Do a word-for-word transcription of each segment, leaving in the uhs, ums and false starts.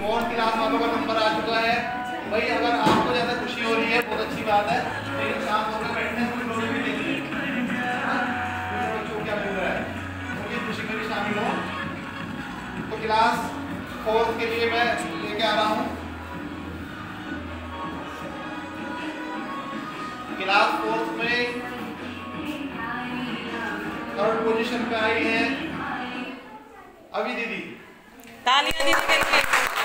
Fourth class वालों का number आ चुका है भाई। अगर आपको ज़्यादा खुशी हो रही है बहुत अच्छी बात है, लेकिन शाम होकर बैठने कुछ लोग भी देख लीजिए बच्चों को क्या मिल रहा है, उनकी खुशी में भी शामिल हो। तो क्लास फोर्थ के लिए मैं लेके आ रहा हूँ। क्लास फोर्थ में थर्ड पोजीशन पे आई है अभी दीदी। तालियां दीदी के लिए।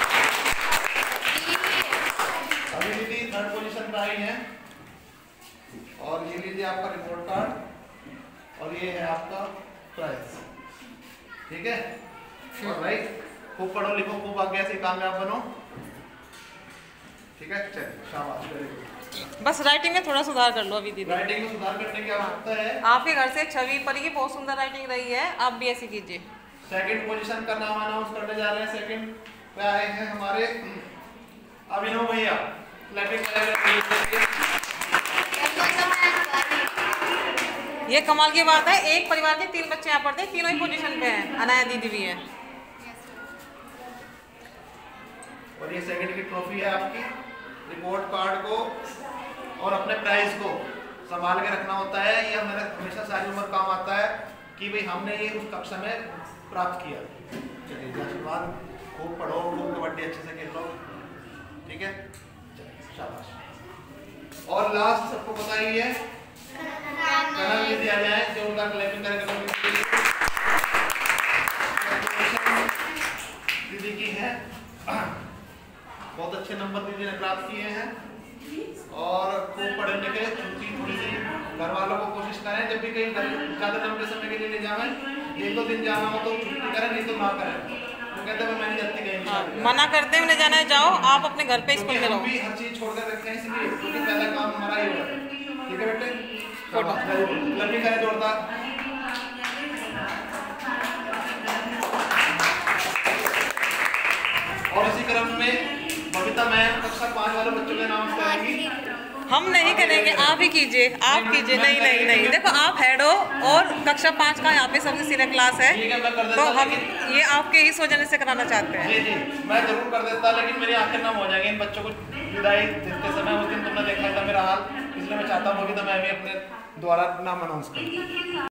अभी दीदी थर्ड पोजीशन पे आई है। और ये लीजिए आपका रिपोर्ट कार्ड और ये है आपका प्राइज। ठीक है, और राइट, खूब पढ़ो लिखो, खूब आगे से कामयाब बनो। ठीक है, चलिए शाबाश, वेरी गुड। बस राइटिंग में थोड़ा सुधार कर लो अभी दीदी। राइटिंग में सुधार करने की आवश्यकता है। आपके घर से एक छवि परी की बहुत सुंदर राइटिंग रही है, आप भी ऐसी कीजिए। सेकंड पोजीशन का नाम अनाउंस करने जा रहे हैं। सेकंड पे आए हैं हमारे अभिनव भैया। ये कमाल की बात है, एक परिवार के तीन बच्चे यहाँ पढ़ते हैं, तीनों ही पोजीशन पे हैं, अनाया दीदी भी है। और ये सेकंड की ट्रॉफी है आपकी। रिपोर्ट कार्ड को और अपने प्राइज को संभाल के रखना होता है। ये हमारे हमेशा सारी उम्र काम आता है कि भाई हमने ये उस कक्षा में प्राप्त किया। चलिए आशीर्वाद, खूब पढ़ो, खूब कबड्डी अच्छे से खेल लो। ठीक है, चलिए शाबाश। और लास्ट सबको पता ही है, कनक दीदी आ जाए जो उनका क्लैपिंग करेगा। दीदी की है, बहुत अच्छे नंबर दीदी ने प्राप्त किए हैं। और खूब पढ़ने लिखे, छुट्टी थोड़ी सी घर वालों को कोशिश करें जब भी कहीं ज़्यादा लंबे समय के लिए ले जाएं, एक दो दिन जाना हो तो छुट्टी करें, नहीं तो ना करें। तो कहते हैं मैं नहीं जाती कहीं। हाँ, मना करते हैं ले जाना है, जाओ आप अपने घर पे स्कूल में रहो। भी हर चीज़ छोड़कर रखते हैं इसलिए, क्योंकि पहला काम हमारा ही होगा। ठीक है बेटे, लंबी करें जोरदार। और इसी क्रम में बबीता मैम कक्षा पाँच वाले बच्चों के नाम करेंगी। हम नहीं करेंगे, आप ही कीजिए, आप कीजिए। नहीं नहीं नहीं, देखो आप हेड हो और कक्षा पाँच का यहाँ पे सबसे सीनियर क्लास है, तो हम ये आपके ही सोचने से कराना चाहते हैं। जी जी, मैं जरूर कर देता, लेकिन मेरी आंखें नम हो जाएंगी इन बच्चों को विदाई देते समय। उस दिन तुमने देखा था मेरा हाल, इसलिए मैं चाहता हूँ बबीता मैम भी अपने द्वारा नाम अनाउंस करें।